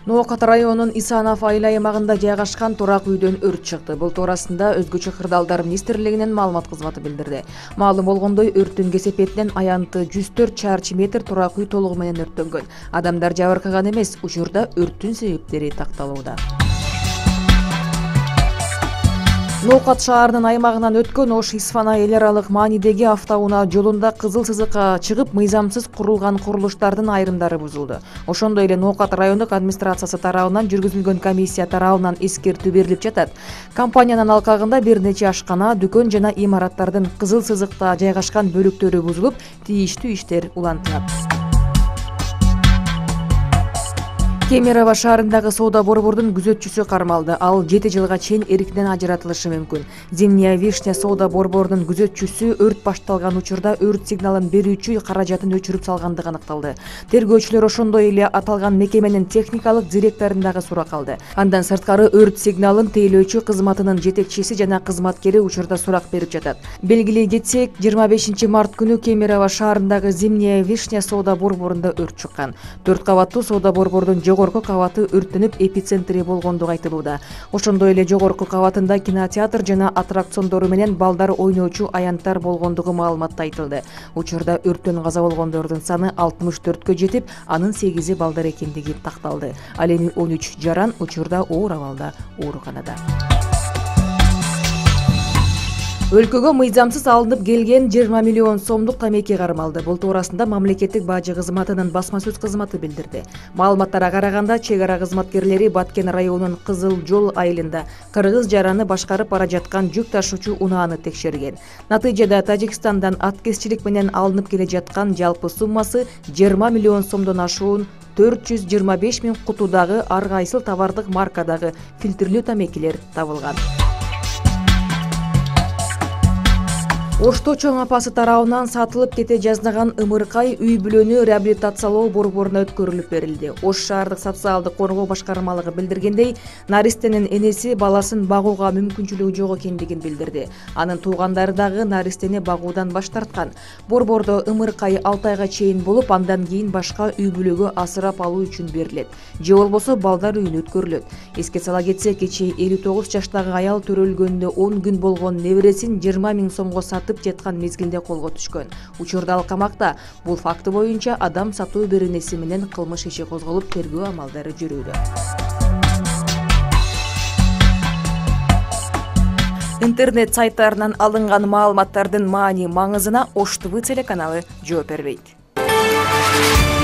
Ноокат районунун Исанов айыл аймагында жайгашкан турак үйдөн өрт чыкты. Бул туурасында Өзгөчө кырдаалдар министрлигинин маалымат кызматы билдирди. Маалым болгондой, өрттүн кесепетинен аянты 104 чарчы метр турак үй толугу менен өрттөнгөн. Адамдар жабыркаган эмес, учурда өрттүн себептери такталууда. Ноокат шаарынын аймагынан өткөн Ош-Исфана эл аралык маанидеги автоунаа жолунда кызыл сызыкка чыгып, мыйзамсыз курулган курулуштардын айрымдары бузулду. Ошондой эле Ноокат райондук администрациясы тарабынан жүргүзүлгөн комиссия тарабынан эскертүү берилип жатат. Компаниянын алкагында бир нече ашкана, дүкөн жана имараттардын кызыл сызыкта жайгашкан бөлүктөрү бузулуп, тийиштүү иштер улантылат. Кемерово шаарындагы соода борбордун күзөтчүсү кармалды. Ал 7 жылга чейин эркинен ажыратылышы мүмкүн. Зимняя вишня соода борбордун күзөтчүсү өрт башталган учурда өрт сигналын берүүчү каражатын өчүрүп салгандыгы аныкталды. Тергөөчүлөр ошондой эле аталган мекеменин техникалык директорун дагы суракка алды. Андан сырткары өрт сигналын тейлөөчү кызматынын жетекчиси жана кызматкери учурда сурак берип жатат. Белгилей кетсек, 25 март күнү Кемерово шаарындагы Зимняя вишня соода борборунда өрт чыккан. 4 кабаттуу соода борбордун жогорку кабаты өрттөнүп, эпицентри болгондугу айтылууда. Ошондой эле жогорку кабатында кинотеатр жана аттракциондору менен балдар ойноочу аянттар болгондугу маалыматта айтылды. Учурда өрттөн каза болгондордун саны 64кө жетип, анын 8 балдар экендиги такталды. Ал эми 13 жаран учурда оор абалда ооруканада. Өлкөгө мыйзамсыз алынып келген 20 миллион сомдук тамеки кармалды. Бул туурасында мамлекеттик бажы кызматынын басма сөз кызматы билдирди. Маалыматтарга караганда, чек ара кызматкерлери Баткен районунун Кызыл жол айылында кыргыз жараны башкарып бара жаткан жүк ташуучу унааны текшерген. Натыйжада Тажикстандан аткезчилик менен алынып келе жаткан жалпы суммасы 20 миллион сомдон ашуун 425 миң кутудагы ар кайсыл товардык маркадагы фильтрлүү тамекилер табылган. Ошто чоң апасы тарабынан сатылып кете жаздаган ымыркай үй-бүлөнү реабилитациялоо борборуна өткөрүлүп берилди. Ош шаардык социалдык коргоо башкармалыгы билдиргендей, наристенин энеси баласын багууга мүмкүнчүлүгү жок экендигин билдирди. Анын туугандары дагы наристени багуудан баш тарткан. Борбордо ымыркай 6 айга чейин болуп, андан кийин башка үй-бүлөгө асырап алуу үчүн берилет. Же болбосо балдар үйүнө өткөрүлөт. Эске сала кетсек, кечээ 59 жаштагы аял төрөлгөнүнө 10 күн болгон небересин 20 миң сомго жаткан мезгилде колго түшкөн. Учурда ал камакта. Бул факты боюнча адам сатуу беренеси менен кылмыш иши козголуп, тергөө амалдары жүрүүдө. Интернет сайттарынан алынган маалыматтардын маани маңызына Ош ТВ телеканалы жооп бербейт.